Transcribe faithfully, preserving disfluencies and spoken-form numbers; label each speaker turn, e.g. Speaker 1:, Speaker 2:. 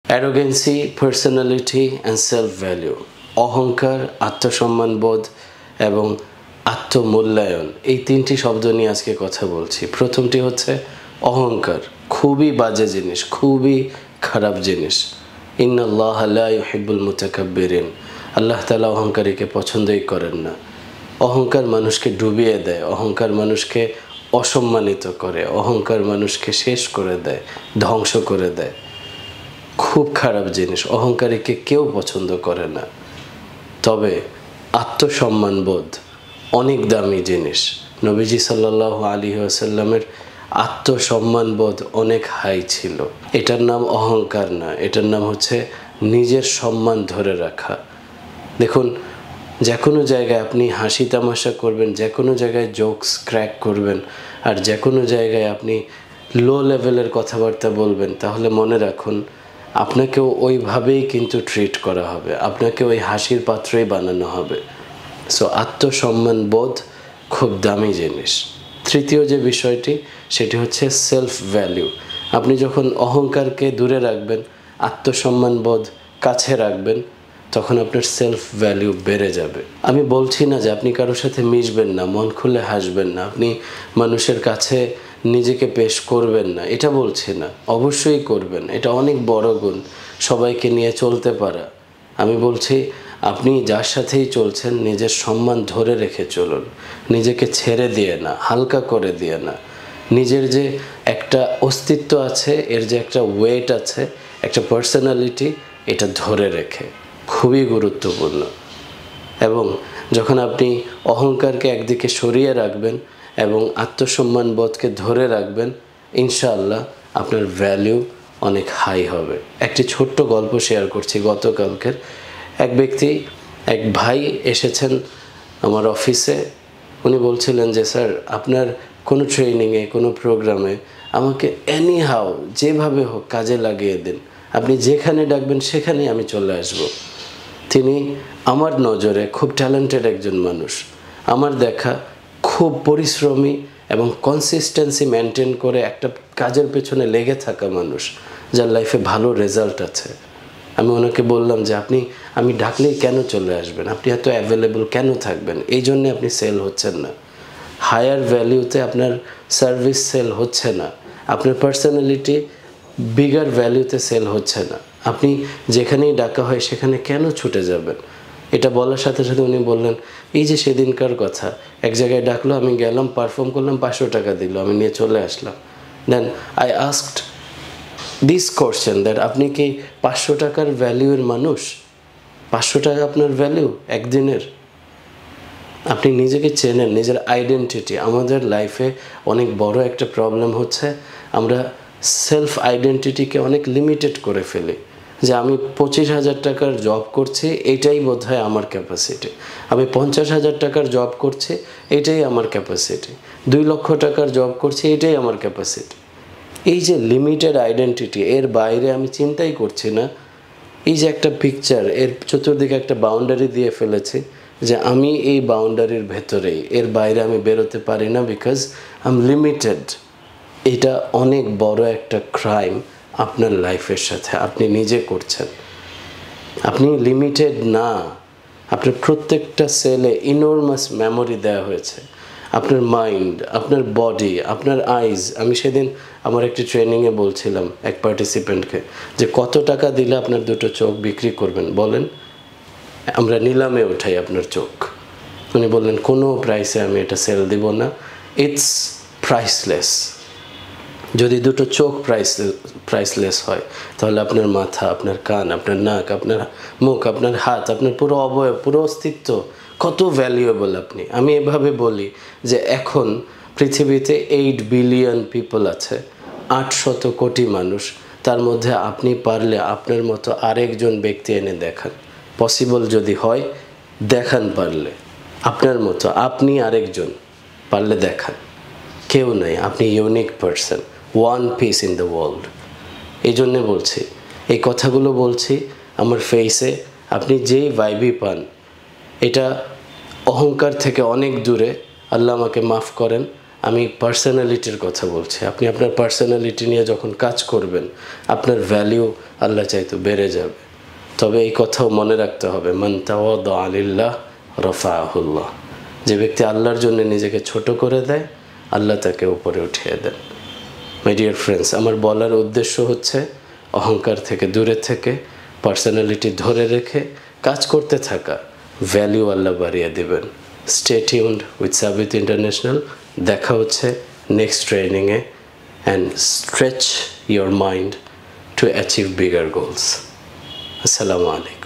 Speaker 1: Arrogancy, personality and self value. অহংকার, আত্মসম্মানবোধ এবং আত্মমূল্যায়ন, এই তিনটি শব্দ নিয়ে আজকে কথা বলছি। প্রথমটি হচ্ছে অহংকার। খুবই বাজে জিনিস, খুবই খারাপ জিনিস। ইন্নাল্লাহা লা ইউহিব্বুল মুতাকাব্বিরিন। আল্লাহ তাআলা অহংকারীকে পছন্দই করেন না। অহংকার মানুষকে ডুবিয়ে দেয়, অহংকার মানুষকে অসম্মানিত করে, অহংকার মানুষকে শেষ করে দেয়, ধ্বংস করে দেয়। খুব খারাপ জিনিস, অহংকারীকে কেউ পছন্দ করে না। তবে আত্মসম্মানবোধ অনেক দামি জিনিস। নবীজি সাল্লাল্লাহু আলাইহি ওয়াসাল্লামের আত্মসম্মানবোধ অনেক হাই ছিল। এটার নাম অহংকার না, এটার নাম হচ্ছে নিজের সম্মান ধরে রাখা। দেখুন, যে কোনো জায়গায় আপনি হাসি তামাশা করবেন, যে কোনো জায়গায় জোকস ক্র্যাক করবেন, আর যে কোনো জায়গায় আপনি লো লেভেলের কথাবার্তা বলবেন, তাহলে মনে রাখুন আপনাকেও ওইভাবেই কিন্তু ট্রিট করা হবে, আপনাকে ওই হাসির পাত্রই বানানো হবে। সো আত্মসম্মানবোধ খুব দামি জিনিস। তৃতীয় যে বিষয়টি, সেটি হচ্ছে সেলফ ভ্যালু। আপনি যখন অহংকারকে দূরে রাখবেন, আত্মসম্মানবোধ কাছে রাখবেন, তখন আপনার সেলফ ভ্যালু বেড়ে যাবে। আমি বলছি না যে আপনি কারোর সাথে মিশবেন না, মন খুলে হাসবেন না, আপনি মানুষের কাছে নিজেকে পেশ করবেন না, এটা বলছি না। অবশ্যই করবেন, এটা অনেক বড় গুণ, সবাইকে নিয়ে চলতে পারা। আমি বলছি আপনি যার সাথেই চলছেন নিজের সম্মান ধরে রেখে চলুন, নিজেকে ছেড়ে দিয়ে না, হালকা করে দিয়ে না। নিজের যে একটা অস্তিত্ব আছে, এর যে একটা ওয়েট আছে, একটা পার্সোনালিটি, এটা ধরে রেখে, খুবই গুরুত্বপূর্ণ। এবং যখন আপনি অহংকারকে একদিকে সরিয়ে রাখবেন এবং আত্মসম্মানবোধকে ধরে রাখবেন, ইনশাআল্লাহ আপনার ভ্যালু অনেক হাই হবে। একটি ছোট্ট গল্প শেয়ার করছি গতকালকের। এক ব্যক্তি, এক ভাই এসেছেন আমার অফিসে। উনি বলছিলেন যে স্যার, আপনার কোনো ট্রেনিংয়ে, কোনো প্রোগ্রামে আমাকে এনি হাউ যেভাবে হোক কাজে লাগিয়ে দিন, আপনি যেখানে ডাকবেন সেখানেই আমি চলে আসব। তিনি আমার নজরে খুব ট্যালেন্টেড একজন মানুষ, আমার দেখা খুব পরিশ্রমী এবং কনসিস্টেন্সি মেনটেন করে একটা কাজের পেছনে লেগে থাকা মানুষ, যার লাইফে ভালো রেজাল্ট আছে। আমি ওনাকে বললাম যে আপনি আমি ডাকলেই কেন চলে আসবেন, আপনি এত অ্যাভেলেবল কেন থাকবেন? এই জন্যে আপনি সেল হচ্ছেন না। হায়ার ভ্যালিউতে আপনার সার্ভিস সেল হচ্ছে না, আপনার পার্সোনালিটি বিগার ভ্যালিউতে সেল হচ্ছে না। আপনি যেখানেই ডাকা হয় সেখানে কেন ছুটে যাবেন? এটা বলার সাথে সাথে উনি বললেন, এই যে সেদিনকার কথা, এক জায়গায় ডাকলো, আমি গেলাম, পারফর্ম করলাম, পাঁচশো টাকা দিল, আমি নিয়ে চলে আসলাম। Then I asked this question that আপনি কি পাঁচশো টাকার ভ্যালিউয়ের মানুষ? পাঁচশো টাকা আপনার ভ্যালু একদিনের? আপনি নিজেকে চেনেন, নিজের আইডেন্টিটি। আমাদের লাইফে অনেক বড় একটা প্রবলেম হচ্ছে, আমরা সেলফ আইডেন্টিটিকে অনেক লিমিটেড করে ফেলি। যে আমি পঁচিশ হাজার টাকার জব করছি, এটাই বোধহয় আমার ক্যাপাসিটি। আমি পঞ্চাশ হাজার টাকার জব করছি, এটাই আমার ক্যাপাসিটি। দুই লক্ষ টাকার জব করছি, এটাই আমার ক্যাপাসিটি। এই যে লিমিটেড আইডেন্টিটি, এর বাইরে আমি চিন্তাই করছি না। এই যে একটা পিকচার, এর চতুর্দিকে একটা বাউন্ডারি দিয়ে ফেলেছি যে আমি এই বাউন্ডারির ভেতরেই, এর বাইরে আমি বেরোতে পারি না, বিকজ আই এম লিমিটেড। এটা অনেক বড় একটা ক্রাইম আপনার লাইফের সাথে আপনি নিজে করছেন। আপনি লিমিটেড না, আপনার প্রত্যেকটা সেলে ইনর্মাস মেমোরি দেওয়া হয়েছে। আপনার মাইন্ড, আপনার বডি, আপনার আইজ। আমি সেদিন আমার একটি ট্রেনিংয়ে বলছিলাম এক পার্টিসিপেন্টকে যে কত টাকা দিলে আপনার দুটো চোখ বিক্রি করবেন বলেন, আমরা নিলামে উঠাই আপনার চোখ। উনি বললেন কোনো প্রাইসে আমি এটা সেল দিব না, ইটস প্রাইসলেস। যদি দুটো চোখ প্রাইস প্রাইসলেস হয়, তাহলে আপনার মাথা, আপনার কান, আপনার নাক, আপনার মুখ, আপনার হাত, আপনার পুরো অবয়ব, পুরো অস্তিত্ব কত ভ্যালুয়েবল আপনি। আমি এভাবে বলি যে এখন পৃথিবীতে এইট বিলিয়ন পিপল আছে, আটশত কোটি মানুষ। তার মধ্যে আপনি পারলে আপনার মতো আরেকজন ব্যক্তি এনে দেখান, পসিবল যদি হয় দেখান, পারলে আপনার মতো আপনি আরেকজন পারলে দেখান। কেউ নাই, আপনি unique person, one piece in the world. এই জন্যে বলছি, এই কথাগুলো বলছি আমার ফেসে আপনি যেই ভাইবই পান, এটা অহংকার থেকে অনেক দূরে। আল্লাহ আমাকে মাফ করেন, আমি পার্সোনালিটির কথা বলছি। আপনি আপনার পার্সোনালিটি নিয়ে যখন কাজ করবেন, আপনার ভ্যালিউ আল্লাহ চাইতো বেড়ে যাবে। তবে এই কথাও মনে রাখতে হবে, মান তাওয়াদা লিল্লাহ রাফাআহুল্লাহ। যে ব্যক্তি আল্লাহর জন্য নিজেকে ছোট করে দেয়, আল্লাহ তাকে উপরে উঠিয়ে দেন। মাই ডিয়ার ফ্রেন্ডস, আমার বলার উদ্দেশ্য হচ্ছে অহংকার থেকে দূরে থেকে পার্সোনালিটি ধরে রেখে কাজ করতে থাকা, ভ্যালিউ আল্লাহ বাড়িয়ে দেবেন। Stay tuned with Sabit international. দেখা হচ্ছে নেক্সট ট্রেনিংয়ে। And stretch your mind to achieve bigger goals. আসসালামু আলাইকুম।